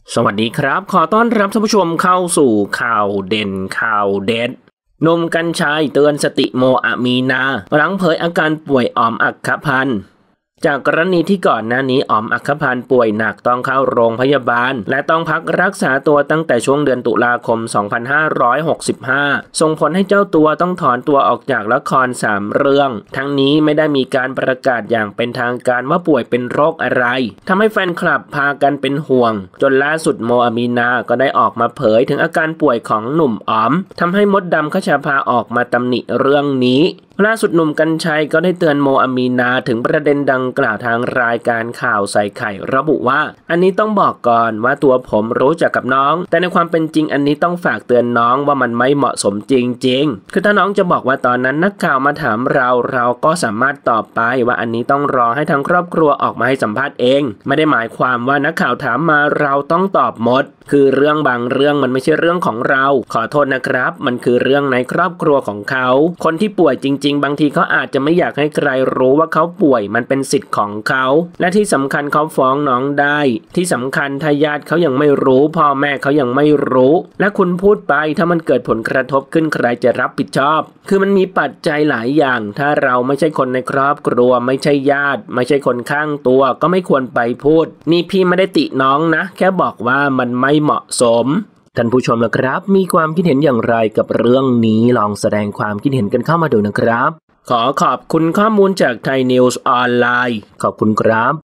สวัสดีครับขอต้อนรับท่านผู้ชมเข้าสู่ข่าวเด่นข่าวเด็ดหนุ่มกรรชัยเตือนสติโมอามีนาหลังเผยอาการป่วยอ๋อมอัคคพันธ์จากกรณีที่ก่อนหน้านี้อ๋อมอัคคพันธ์ป่วยหนักต้องเข้าโรงพยาบาลและต้องพักรักษาตัวตั้งแต่ช่วงเดือนตุลาคม 2565 ส่งผลให้เจ้าตัวต้องถอนตัวออกจากละคร3 เรื่องทั้งนี้ไม่ได้มีการประกาศอย่างเป็นทางการว่าป่วยเป็นโรคอะไรทำให้แฟนคลับพากันเป็นห่วงจนล่าสุดโมอามีนาก็ได้ออกมาเผยถึงอาการป่วยของหนุ่มอ๋อมทำให้มดดำคชาภาออกมาตำหนิเรื่องนี้ล่าสุดหนุ่มกรรชัยก็ได้เตือนโมอามีนาถึงประเด็นดังกล่าวทางรายการข่าวใส่ไข่ระบุว่าอันนี้ต้องบอกก่อนว่าตัวผมรู้จักกับน้องแต่ในความเป็นจริงอันนี้ต้องฝากเตือนน้องว่ามันไม่เหมาะสมจริงๆคือถ้าน้องจะบอกว่าตอนนั้นนักข่าวมาถามเราก็สามารถตอบไปว่าอันนี้ต้องรอให้ทางครอบครัวออกมาให้สัมภาษณ์เองไม่ได้หมายความว่านักข่าวถามมาเราต้องตอบหมดคือเรื่องบางเรื่องมันไม่ใช่เรื่องของเราขอโทษนะครับมันคือเรื่องในครอบครัวของเขาคนที่ป่วยจริงๆบางทีเขาอาจจะไม่อยากให้ใครรู้ว่าเขาป่วยมันเป็นสิทธิ์ของเขาและที่สำคัญเขาฟ้องน้องได้ที่สำคัญถ้าญาติเขายังไม่รู้พ่อแม่เขายังไม่รู้และคุณพูดไปถ้ามันเกิดผลกระทบขึ้นใครจะรับผิดชอบคือมันมีปัจจัยหลายอย่างถ้าเราไม่ใช่คนในครอบครัวไม่ใช่ญาติไม่ใช่คนข้างตัวก็ไม่ควรไปพูดนี่พี่ไม่ได้ติน้องนะแค่บอกว่ามันไม่เหมาะสมท่านผู้ชมนะครับมีความคิดเห็นอย่างไรกับเรื่องนี้ลองแสดงความคิดเห็นกันเข้ามาดูนะครับขอขอบคุณข้อมูลจากไทยนิวส์ออนไลน์ขอบคุณครับ